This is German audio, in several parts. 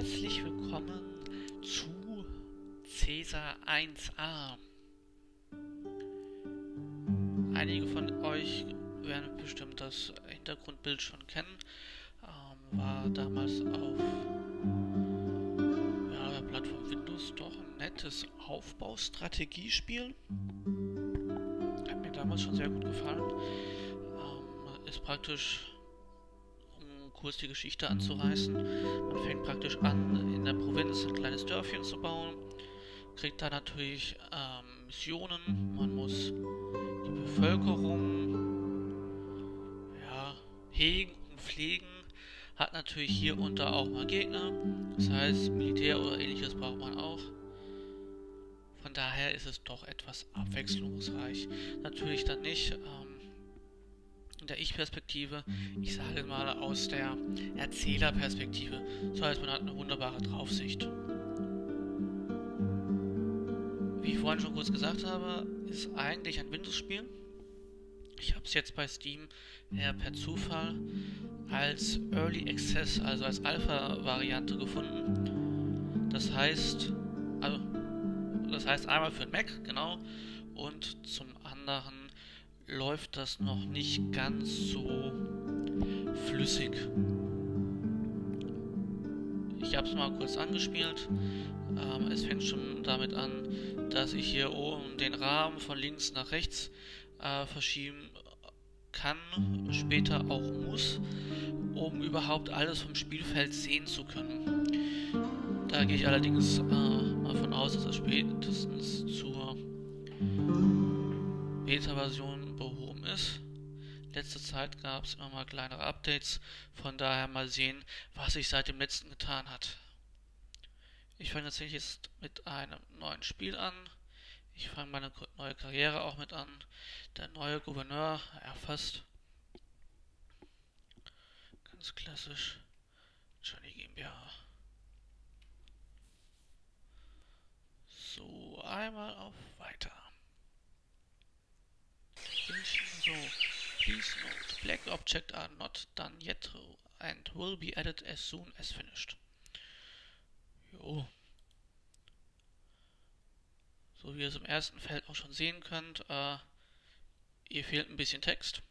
Herzlich willkommen zu Caesar 1a. Einige von euch werden bestimmt das Hintergrundbild schon kennen. War damals auf der Plattform Windows doch ein nettes Aufbaustrategiespiel. Hat mir damals schon sehr gut gefallen. Ist praktisch, um kurz die Geschichte anzureißen, man fängt praktisch an, in der Provinz ein kleines Dörfchen zu bauen, kriegt da natürlich Missionen, man muss die Bevölkerung hegen und pflegen, hat natürlich hier und da auch mal Gegner, das heißt Militär oder ähnliches braucht man auch. Von daher ist es doch etwas abwechslungsreich. Natürlich dann nicht in der Ich-Perspektive, ich sage mal aus der Erzählerperspektive. Das heißt, man hat eine wunderbare Draufsicht. Wie ich vorhin schon kurz gesagt habe, ist eigentlich ein Windows-Spiel. Ich habe es jetzt bei Steam eher per Zufall als Early Access, also als Alpha-Variante gefunden. Das heißt einmal für den Mac, genau, und zum anderen läuft das noch nicht ganz so flüssig. Ich habe es mal kurz angespielt. Es fängt schon damit an, dass ich hier oben den Rahmen von links nach rechts verschieben kann, später auch muss, um überhaupt alles vom Spielfeld sehen zu können. Da gehe ich allerdings mal von aus, dass das spätestens zur Beta-Version behoben ist. Letzte Zeit gab es immer mal kleinere Updates, von daher mal sehen, was sich seit dem letzten getan hat. Ich fange tatsächlich jetzt mit einem neuen Spiel an. Ich fange meine neue Karriere auch mit an. Der neue Gouverneur erfasst. Ganz klassisch. Johnny GmbH. So, einmal auf Weiter. So, please note, black objects are not done yet and will be added as soon as finished. Jo. So wie ihr es im ersten Feld auch schon sehen könnt, hier fehlt ein bisschen Text.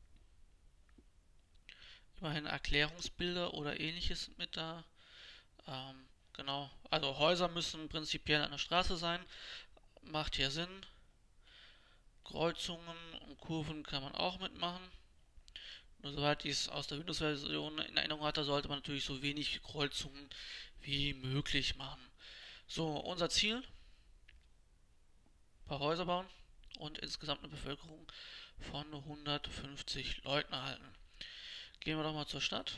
Immerhin Erklärungsbilder oder ähnliches sind mit da. Genau, also Häuser müssen prinzipiell an der Straße sein, macht hier Sinn. Kreuzungen und Kurven kann man auch mitmachen. Nur soweit ich es aus der Windows-Version in Erinnerung hatte, sollte man natürlich so wenig Kreuzungen wie möglich machen. So, unser Ziel: ein paar Häuser bauen und insgesamt eine Bevölkerung von 150 Leuten erhalten. Gehen wir doch mal zur Stadt.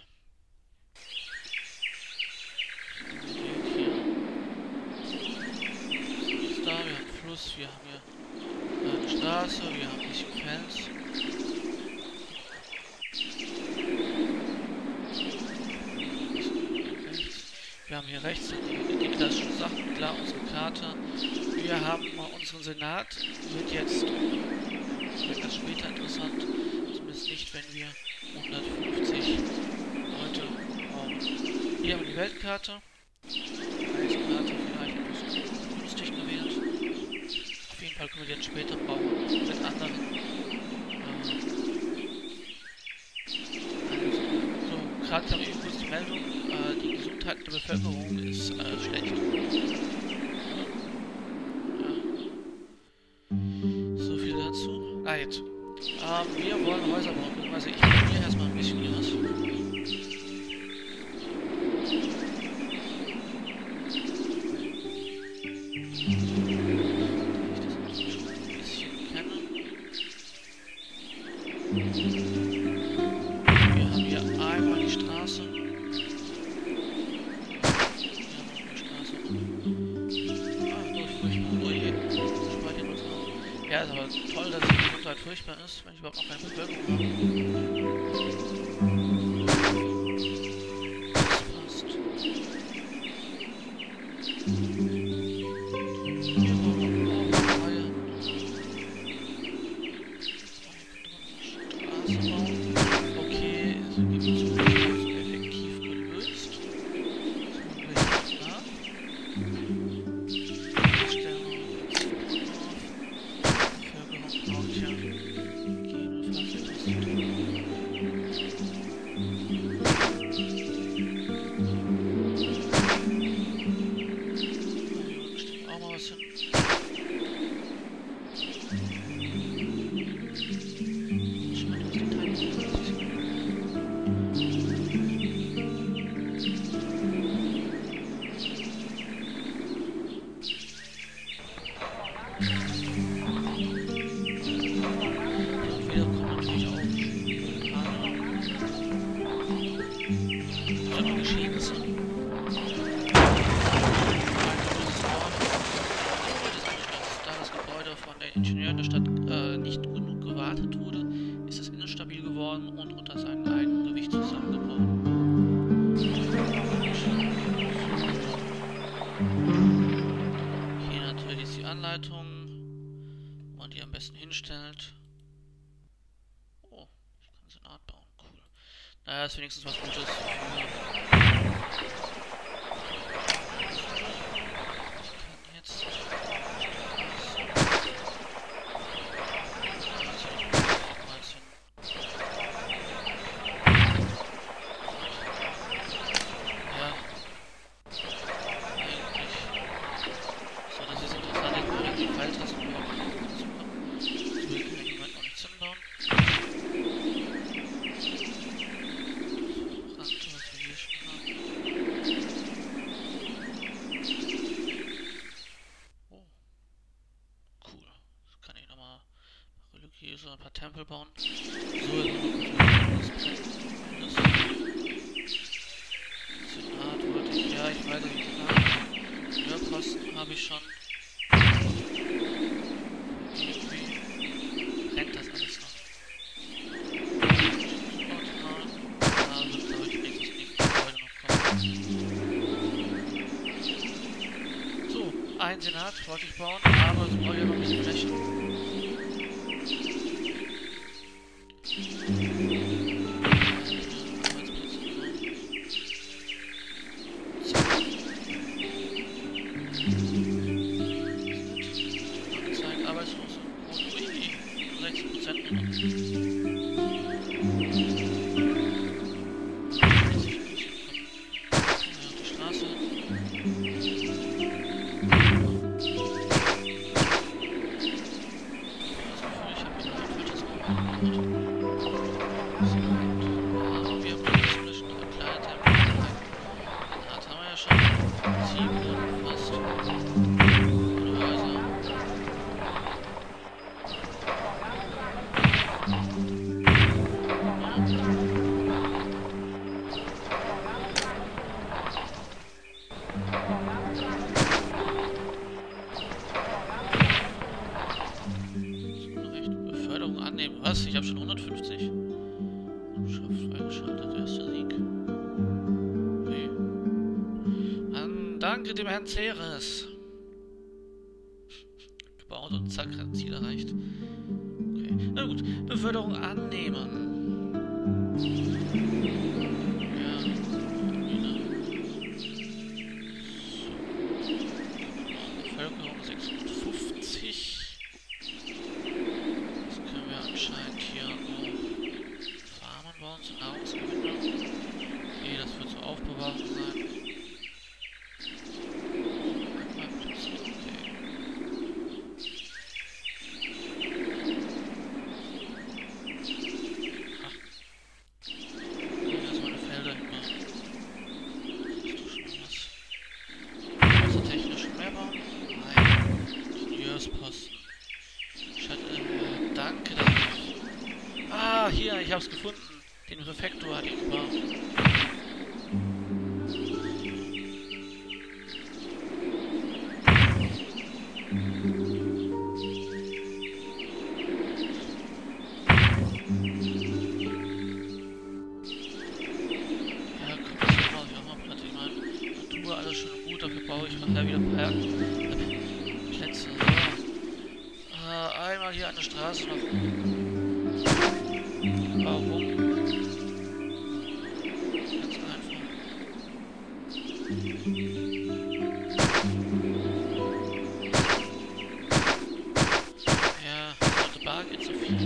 Was ist da? Wir haben einen Fluss, wir haben hier eine Straße, wir haben ein bisschen Fels. Wir haben hier rechts die klassischen Sachen, klar, unsere Karte. Wir haben unseren Senat, wird das später interessant, zumindest nicht, wenn wir 150 Leute brauchen. Hier haben wir die Weltkarte. Reiskarte vielleicht etwas lustig gewählt. Auf jeden Fall können wir die dann später brauchen mit anderen. So, gerade kam eben kurz die Meldung, die Gesundheit der Bevölkerung ist schlecht. So viel dazu. Jetzt. Wir wollen Häuser bauen. Also ich mache hier erstmal ein bisschen hier was. Wir haben hier einmal die Straße. Ja, ist aber toll, dass die Gesundheit furchtbar ist, wenn ich überhaupt noch keine Bevölkerung habe. Das passt. Hier brauchen wir auch eine Reihe. Straße bauen. Okay, so gibt es so effektiv gelöst. schlimme Geschehnisse. Da das Gebäude von den Ingenieuren der Stadt nicht genug gewartet wurde, ist es instabil geworden und unter seinem eigenen Gewicht zusammengebrochen. Hier natürlich ist die Anleitung, wo man die am besten hinstellt. Oh, ich kann so eine Art bauen, cool. Naja, ist wenigstens was Gutes für... Hier so ein paar Tempel bauen. So, Senat wollte ich, ja, ich weiß nicht genau. Hörposten habe ich schon. Irgendwie rennt das alles noch. Da wird, glaube ich, nächstes Gebäude noch kommen. So, ein Senat wollte ich bauen, aber es braucht ja noch ein bisschen Fläche. Was? Ich habe schon 150. Schrift freigeschaltet, erster Sieg. Okay. Danke dem Herrn Ceres. Gebaut und zack, hat Ziel erreicht. Okay. Na gut, Beförderung annehmen. Ja. Bevölkerung 650. Anscheinend hier auch Farmen bauen zur Nahrungsgewinnung. Okay, das wird zur Aufbewahrung sein. Okay, da ist meine Felder hinmachen. Das ist doch schon was. Also technisch mehr bauen? Nein. Ingenieursposten. Danke dafür. Ah, hier, ich hab's gefunden. Den Refektor hatte ich gebaut. Ja, komm, das brauche ich auch mal platt. Ich meine, Natur, alles schön und gut. Dafür baue ich nachher wieder Plätze. So. Einmal hier eine Straße noch. Warum? Ganz einfach. Ja, sollte Bar geht so viel.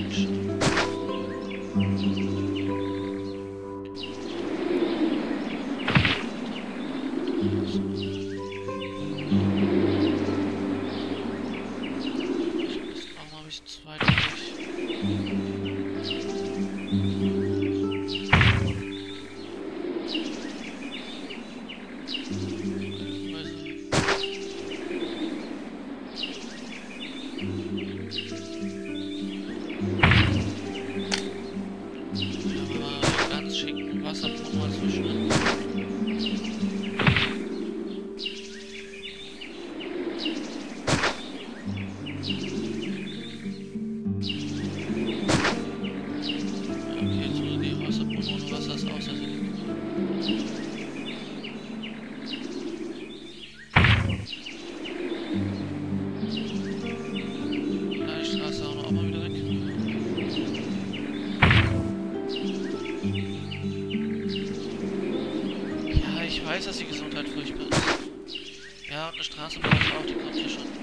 weiß, dass die Gesundheit furchtbar ist. Ja, und eine Straße brauche ich auch, die kommt hier schon.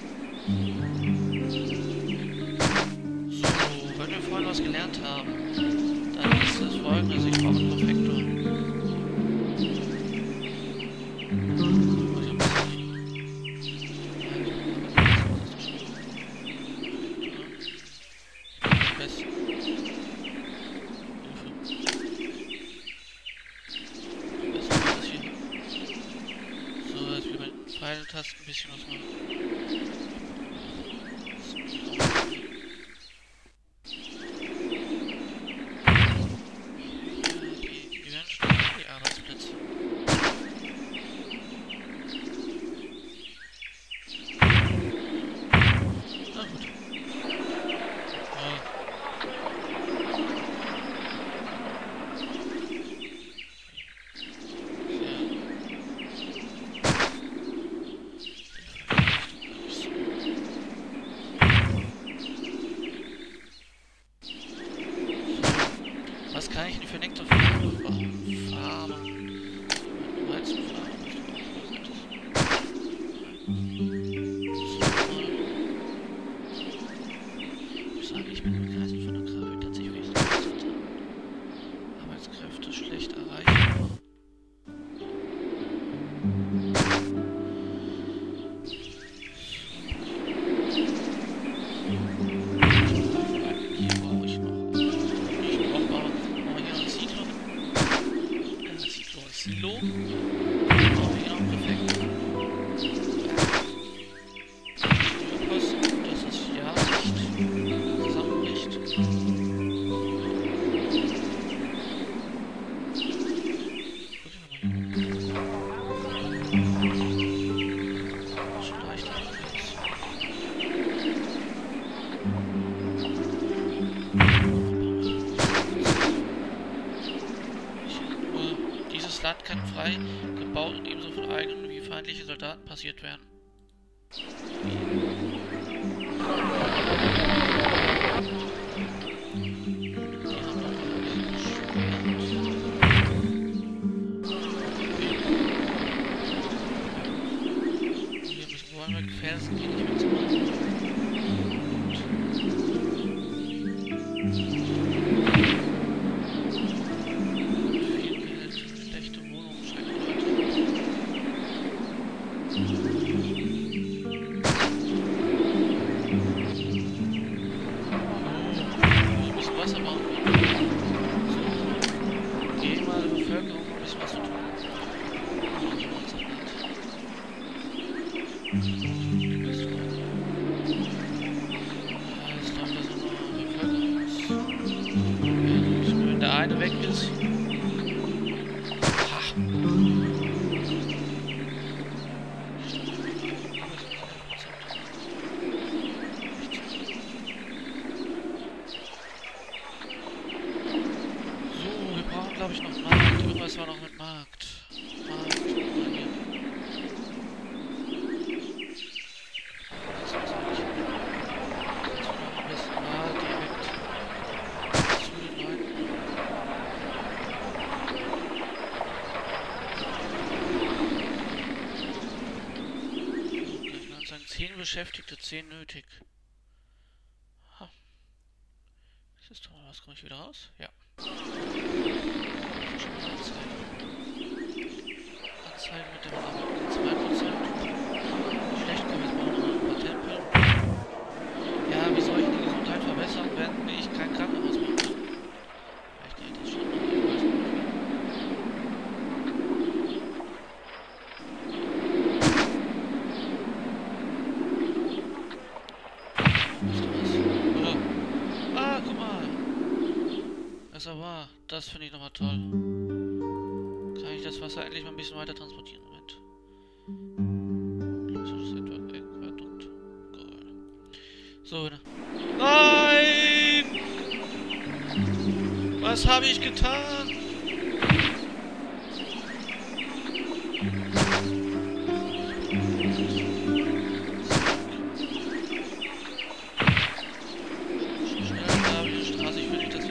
So, wenn wir vorhin was gelernt haben, dann ist das folgendes, ich brauche einen Perfektor. Pfeiltasten ein bisschen was machen. Die werden schon die Arbeitsplätze. Na gut. Was kann ich denn für Nektar farmen? Weizenfarmen. Ich sage, ich bin begeistert von der Grafik. Tatsächlich will ich das gesagt haben. Arbeitskräfte schlecht erreichbar. Silo. Oh, ja, perfekt. Aufpassen, dass das ja nicht zusammenbricht. Schon leicht abwärts. Dieses Land kann frei gebaut und ebenso von eigenen wie feindliche Soldaten passiert werden. Wollen wir Felsen gehen, ich will zu machen. Wenn der eine weg ist. Ha. So, wir brauchen glaube ich noch Markt. Irgendwas war noch mit Markt. Markt, guck mal hier. Sagen 10 Beschäftigte, 10 nötig. Ha. Das ist doch mal was, komme ich wieder raus? Ja. Schon mal Anzeige. Anzeige mit dem Arbeit 2%. Schlecht, komm, jetzt bauen wir noch ein paar Tempel. Ja, wie soll ich die Gesundheit verbessern, wenn ich kein Krankenhaus mache? Vielleicht geht das schon, aber ich weiß nicht. Aber das finde ich nochmal toll. Kann ich das Wasser endlich mal ein bisschen weiter transportieren? Moment. Aquädukt. So, nein! Was habe ich getan?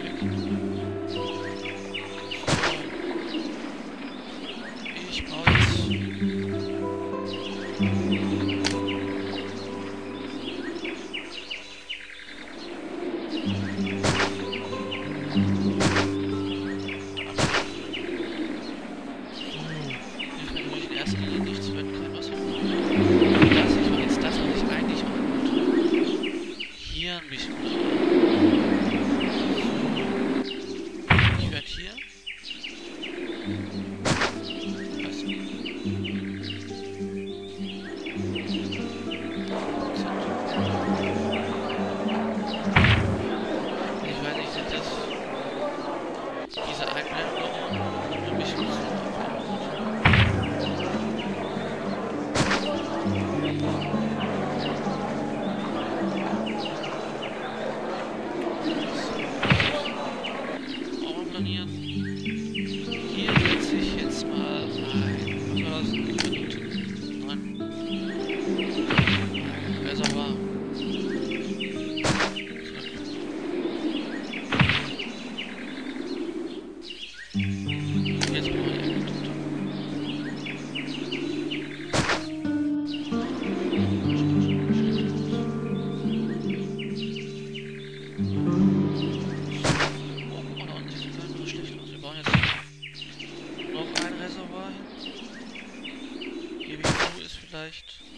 Ich brauche jetzt Also, ich weiß nicht, sind das diese Einblendungen kommen ein bisschen zu. Auch mal planieren. Hier setze ich jetzt mal ein 1000 Minuten. Nein. Reservoir. Jetzt brauche ich einen Tote. Oh, guck mal, da unten sieht es gar nicht schlecht aus. Wir bauen jetzt noch ein Reservoir hin. Gebe ich zu, ist vielleicht